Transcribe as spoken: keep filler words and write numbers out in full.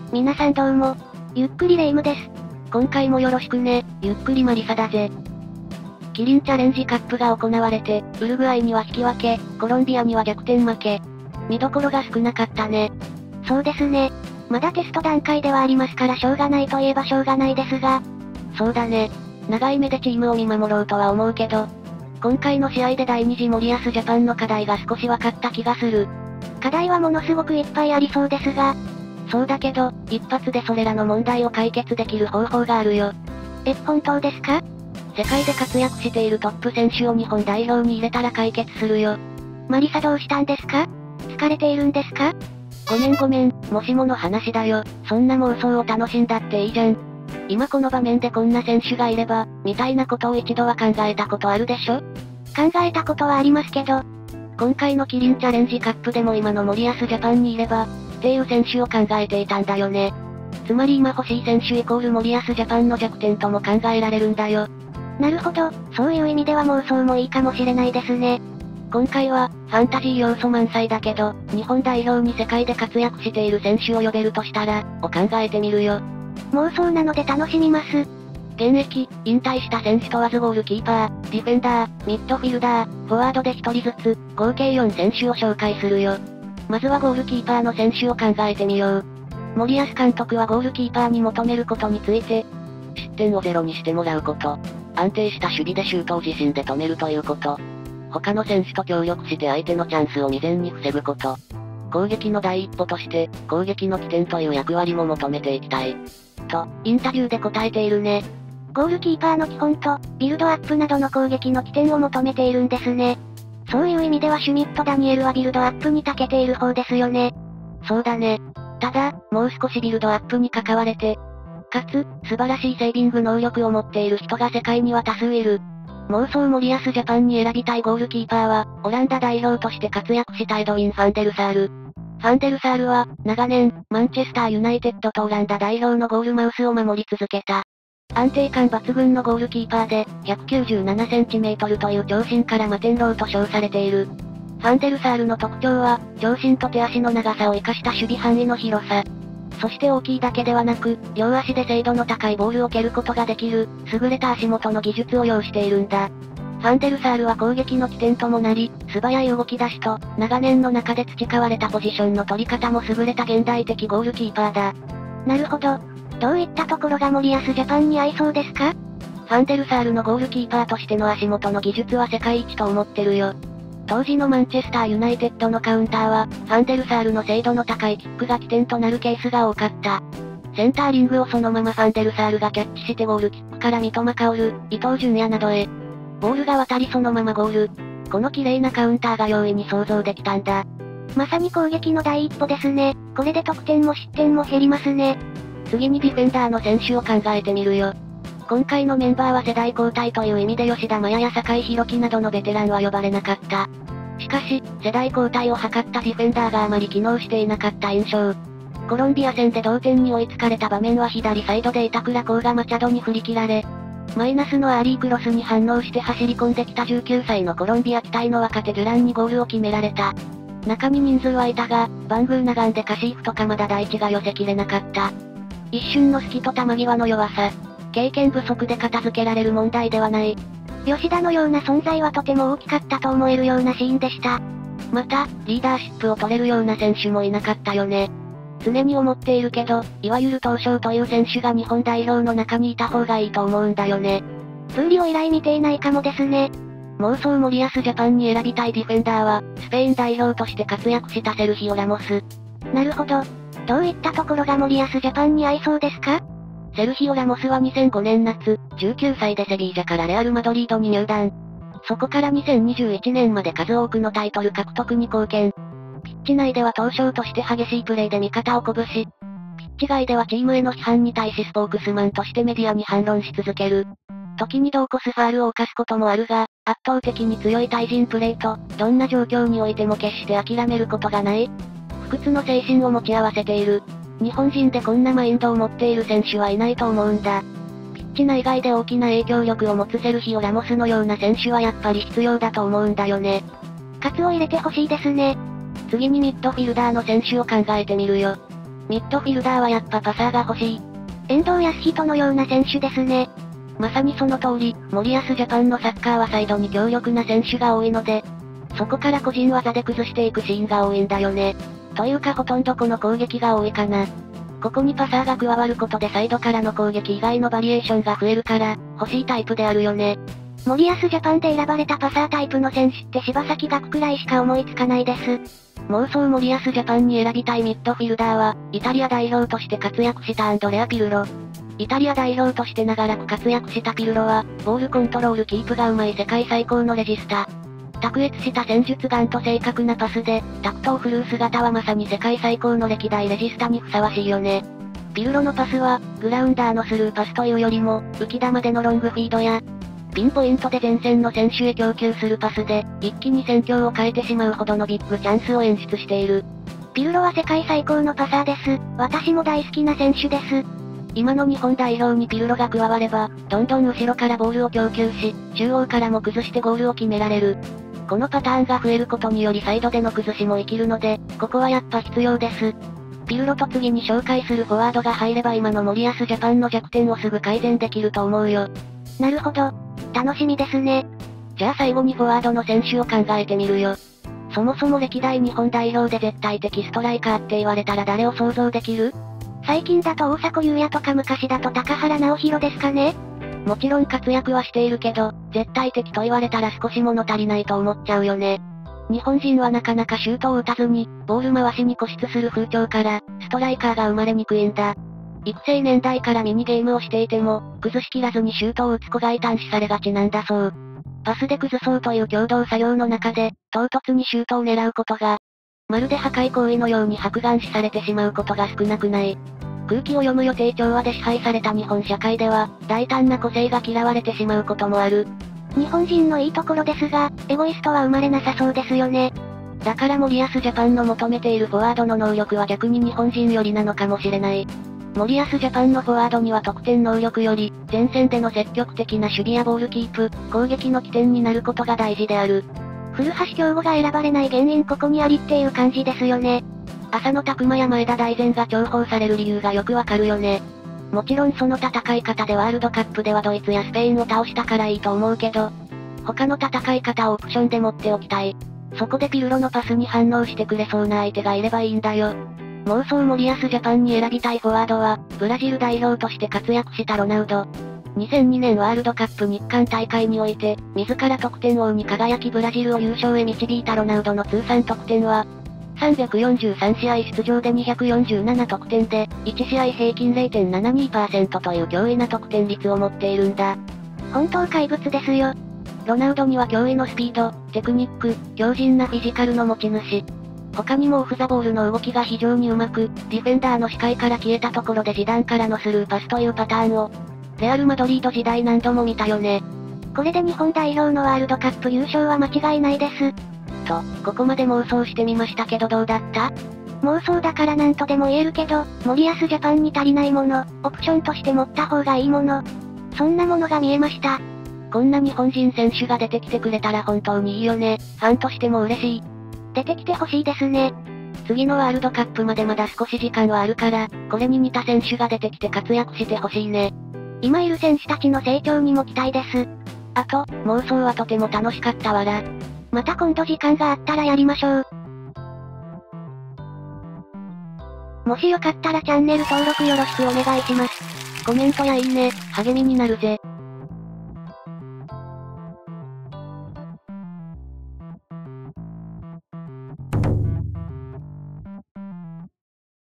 皆さんどうも。ゆっくりレ夢ムです。 今回もよろしくね、ゆっくりマリサだぜ。キリンチャレンジカップが行われて、ウルグアイには引き分け、コロンビアには逆転負け。見どころが少なかったね。 そうですね。まだテスト段階ではありますからしょうがないといえばしょうがないですが。 そうだね。長い目でチームを見守ろうとは思うけど、今回の試合で第二次森保ジャパンの課題が少し分かった気がする。 課題はものすごくいっぱいありそうですが。 そうだけど、一発でそれらの問題を解決できる方法があるよ。 え、本当ですか？ 世界で活躍しているトップ選手を日本代表に入れたら解決するよ。 マリサどうしたんですか？疲れているんですか？ ごめんごめん、もしもの話だよ。そんな妄想を楽しんだっていいじゃん。今この場面でこんな選手がいれば、みたいなことを一度は考えたことあるでしょ？ 考えたことはありますけど、 今回のキリンチャレンジカップでも今の森保ジャパンにいれば、っていう選手を考えていたんだよね。つまり今欲しい選手イコール森保ジャパンの弱点とも考えられるんだよ。 なるほど、そういう意味では妄想もいいかもしれないですね。 今回は、ファンタジー要素満載だけど、日本代表に世界で活躍している選手を呼べるとしたら、を考えてみるよ。 妄想なので楽しみます。 現役、引退した選手問わずゴールキーパー、ディフェンダー、ミッドフィルダー、フォワードでひとりずつ、合計よん選手を紹介するよ。まずはゴールキーパーの選手を考えてみよう。森保監督はゴールキーパーに求めることについて、失点をゼロにしてもらうこと。安定した守備でシュートを自身で止めるということ。他の選手と協力して相手のチャンスを未然に防ぐこと。攻撃の第一歩として、攻撃の起点という役割も求めていきたい。と、インタビューで答えているね。 ゴールキーパーの基本と、ビルドアップなどの攻撃の起点を求めているんですね。そういう意味ではシュミット・ダニエルはビルドアップに長けている方ですよね。 そうだね。ただ、もう少しビルドアップに関われて、かつ、素晴らしいセービング能力を持っている人が世界には多数いる。妄想森保ジャパンに選びたいゴールキーパーは、オランダ代表として活躍したエドウィン・ファンデルサール。ファンデルサールは、長年、マンチェスターユナイテッドとオランダ代表のゴールマウスを守り続けた。安定感抜群のゴールキーパーで、ひゃくきゅうじゅうななセンチメートルという長身から摩天楼と称されている。ファンデルサールの特徴は、長身と手足の長さを生かした守備範囲の広さ。そして大きいだけではなく、両足で精度の高いボールを蹴ることができる、優れた足元の技術を要しているんだ。ファンデルサールは攻撃の起点ともなり、素早い動き出しと、長年の中で培われたポジションの取り方も優れた現代的ゴールキーパーだ。 なるほど。どういったところが森保ジャパンに合いそうですか？ ファンデルサールのゴールキーパーとしての足元の技術は世界一と思ってるよ。当時のマンチェスターユナイテッドのカウンターは、ファンデルサールの精度の高いキックが起点となるケースが多かった。センターリングをそのままファンデルサールがキャッチしてゴールキックから三笘薫、伊東純也などへ。ボールが渡りそのままゴール。この綺麗なカウンターが容易に想像できたんだ。 まさに攻撃の第一歩ですね。これで得点も失点も減りますね。 次にディフェンダーの選手を考えてみるよ。今回のメンバーは世代交代という意味で吉田麻也や酒井宏樹などのベテランは呼ばれなかった。しかし、世代交代を図ったディフェンダーがあまり機能していなかった印象。コロンビア戦で同点に追いつかれた場面は左サイドで板倉滉がマチャドに振り切られ、マイナスのアーリークロスに反応して走り込んできたじゅうきゅうさいのコロンビア期待の若手デュランにゴールを決められた。中に人数はいたが、バングーナガンでカシーフと鎌田大地が寄せきれなかった。一瞬の隙と球際の弱さ。経験不足で片付けられる問題ではない。 吉田のような存在はとても大きかったと思えるようなシーンでした。 また、リーダーシップを取れるような選手もいなかったよね。常に思っているけど、いわゆる東証という選手が日本代表の中にいた方がいいと思うんだよね。 プーリを以来見ていないかもですね。 妄想森保ジャパンに選びたいディフェンダーは、スペイン代表として活躍したセルヒオ・ラモス。 なるほど。どういったところが森保ジャパンに合いそうですか？ セルヒオ・ラモスはにせんごねん夏、じゅうきゅうさいでセビージャからレアル・マドリードに入団。そこからにせんにじゅういちねんまで数多くのタイトル獲得に貢献。ピッチ内では東証として激しいプレーで味方を鼓舞し、ピッチ外ではチームへの批判に対しスポークスマンとしてメディアに反論し続ける。時に度を越すファールを犯すこともあるが、圧倒的に強い対人プレーと、どんな状況においても決して諦めることがない。不屈の精神を持ち合わせている。日本人でこんなマインドを持っている選手はいないと思うんだ。ピッチ内外で大きな影響力を持つセルヒオ・ラモスのような選手はやっぱり必要だと思うんだよね。 喝を入れてほしいですね。 次にミッドフィルダーの選手を考えてみるよ。 ミッドフィルダーはやっぱパサーが欲しい。 遠藤康人のような選手ですね。 まさにその通り、森保ジャパンのサッカーはサイドに強力な選手が多いので、そこから個人技で崩していくシーンが多いんだよね。というかほとんどこの攻撃が多いかな。ここにパサーが加わることでサイドからの攻撃以外のバリエーションが増えるから、欲しいタイプであるよね。 森保ジャパンで選ばれたパサータイプの選手って柴崎岳くらいしか思いつかないです。 妄想森保ジャパンに選びたいミッドフィルダーは、イタリア代表として活躍したアンドレア・ピルロ。イタリア代表として長らく活躍したピルロは、ボールコントロールキープが上手い世界最高のレジスタ。卓越した戦術眼と正確なパスで、タクトを振るう姿はまさに世界最高の歴代レジスタにふさわしいよね。ピルロのパスは、グラウンダーのスルーパスというよりも、浮き球でのロングフィードや、ピンポイントで前線の選手へ供給するパスで、一気に戦況を変えてしまうほどのビッグチャンスを演出している。 ピルロは世界最高のパサーです。私も大好きな選手です。 今の日本代表にピルロが加われば、どんどん後ろからボールを供給し、中央からも崩してゴールを決められる。このパターンが増えることによりサイドでの崩しも生きるので、ここはやっぱ必要です。ピルロと次に紹介するフォワードが入れば今の森保ジャパンの弱点をすぐ改善できると思うよ。 なるほど。楽しみですね。 じゃあ最後にフォワードの選手を考えてみるよ。そもそも歴代日本代表で絶対的ストライカーって言われたら誰を想像できる？ 最近だと大迫勇也とか昔だと高原直弘ですかね？ もちろん活躍はしているけど、絶対的と言われたら少し物足りないと思っちゃうよね。日本人はなかなかシュートを打たずに、ボール回しに固執する風潮から、ストライカーが生まれにくいんだ。育成年代からミニゲームをしていても、崩しきらずにシュートを打つ子が異端視されがちなんだそう。パスで崩そうという共同作業の中で、唐突にシュートを狙うことが、まるで破壊行為のように白眼視されてしまうことが少なくない。空気を読む予定調和で支配された日本社会では、大胆な個性が嫌われてしまうこともある。 日本人のいいところですが、エゴイストは生まれなさそうですよね。 だから森保ジャパンの求めているフォワードの能力は逆に日本人よりなのかもしれない。森保ジャパンのフォワードには得点能力より、前線での積極的な守備やボールキープ、攻撃の起点になることが大事である。 古橋亨吾が選ばれない原因ここにありっていう感じですよね。 浅野拓磨や前田大然が重宝される理由がよくわかるよね。もちろんその戦い方でワールドカップではドイツやスペインを倒したからいいと思うけど、他の戦い方をオプションで持っておきたい。そこでピルロのパスに反応してくれそうな相手がいればいいんだよ。妄想森保ジャパンに選びたいフォワードは、ブラジル代表として活躍したロナウド。にせんにねんワールドカップ日韓大会において、自ら得点王に輝きブラジルを優勝へ導いたロナウドの通算得点は、さんびゃくよんじゅうさんしあい出場でにひゃくよんじゅうなな得点で、いち試合平均 れいてんななにパーセント という驚異な得点率を持っているんだ。 本当怪物ですよ。 ロナウドには驚異のスピード、テクニック、強靭なフィジカルの持ち主。他にもオフザボールの動きが非常にうまく、ディフェンダーの視界から消えたところでジダンからのスルーパスというパターンを、レアルマドリード時代何度も見たよね。 これで日本代表のワールドカップ優勝は間違いないです。 と、ここまで妄想してみましたけどどうだった？ 妄想だからなんとでも言えるけど、森保ジャパンに足りないもの、オプションとして持った方がいいもの。そんなものが見えました。 こんな日本人選手が出てきてくれたら本当にいいよね。ファンとしても嬉しい。 出てきてほしいですね。 次のワールドカップまでまだ少し時間はあるから、これに似た選手が出てきて活躍してほしいね。 今いる選手たちの成長にも期待です。 あと、妄想はとても楽しかったわら。 また今度時間があったらやりましょう。もしよかったらチャンネル登録よろしくお願いします。 コメントやいいね、励みになるぜ。